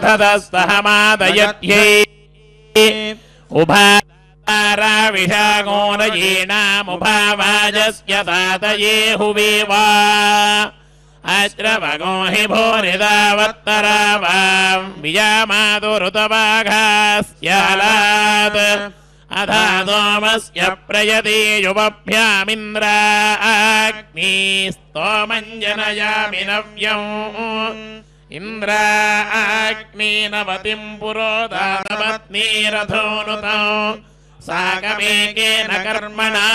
सहमादयत्यै उभाराविषागोरयीणामुभावाजस्य तातये हुवेवा अश्रवगो हि भूरिदावत्तरा वां विजामातुरुतवाघास्यालात् अथा सोमस्य प्रयति युवभ्यामिन्द्राग्निस्तोमञ्जनयामि नव्यम् इन्द्राग्निनवतिं पुरोधातपत्नीरथोनुतौ साकमेकेन कर्मणा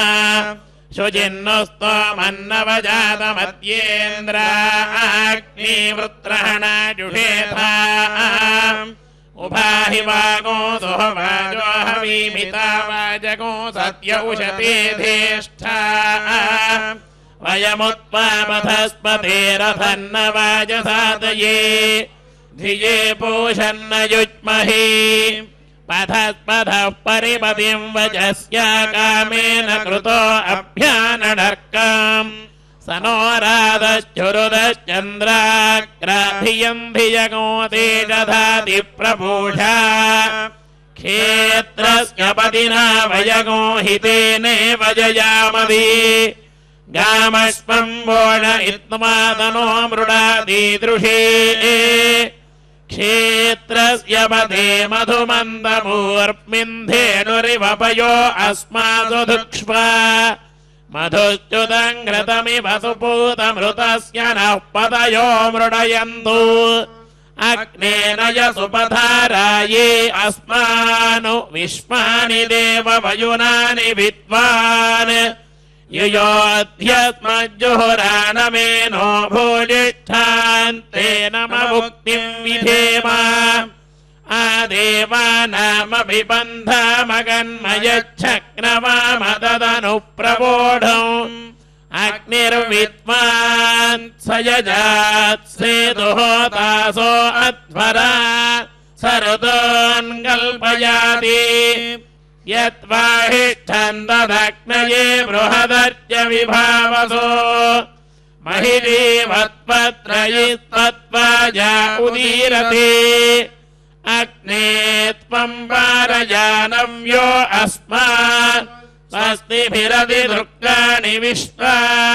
शुचिन्नुस्तोमन्नवजातमद्येन्द्राग्निवृत्रहणाजुषेथा उभाहि वागो सुहवाजो हवीमिता वाजगो सत्य उशते धेष्ठा वयमुत्पामथस्पतेरथन्न वाजसातये धिये पूषन्न युज्महे पथस्पथः परिपतिं वजस्या कामेन कृतो अभ्यानडर्काम् स नो राधश्चुरुदश्चन्द्राग्राधियम् धियगो तेजधाति प्रपूषा क्षेत्रस्य पतिना वयगो हितेनेव जयामधि गामश्वम् वोण इत्मातनो मृडादीदृशे क्षेत्रस्य पते मधुमन्दमूर्मिन्धेनुरिवपयो अस्मासु धुक्ष्वा मधुश्च्युतम् घृतमिव सुपूतमृतस्य नः पतयो मृडयन्तु अग्नेन यसुपधाराये अस्मानु विश्वानि देव वयुनानि विद्वान् युयोऽध्यस्मज्जुहुरानमेनो भूजिष्ठान्तेन मुक्तिम् विधेम आदेवानामभिबन्धामगन्मयच्छक्नवामदनुप्रबोढम् अग्निर्विद्वान् स यजात् सेतुहोतासो अध्वरा सरुतोऽन्कल्पयाति यत्वाहिष्ठन्ददग्नये बृहदर्च विभावसो महिदेवत्पत्रयित्वत्वाजा उदीरते अग्ने त्वम् पारजानव्यो अस्मात् स्वस्तिभिरति दृक्काणि विश्वा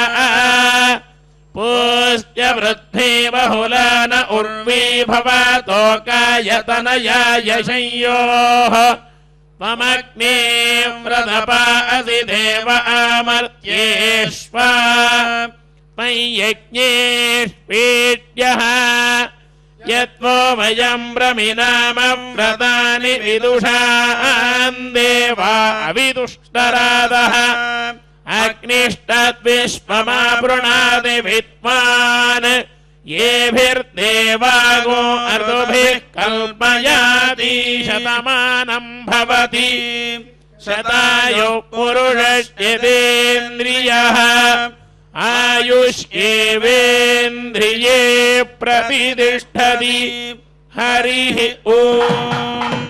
पूश्च वृद्धे बहुला न उर्वी भवतोकायतनयाय संयोः त्वमग्ने व्रतपासि देव आमर्त्येष्वा यज्ञेष्वेड्यः यत्वो वयम् ब्रह्मिणाम व्रतानि विदुषान् देवा अविदुष्टरादः अग्निष्टद्विश्वमावृणादि विद्वान् येभिर्देवागो अर्दुभिः कल्पयाति शतमानम् भवति शतायुः पुरुषश्चेदेन्द्रियः आयुष्येवेन्द्रिये प्रतिष्ठति हरिः ओम्।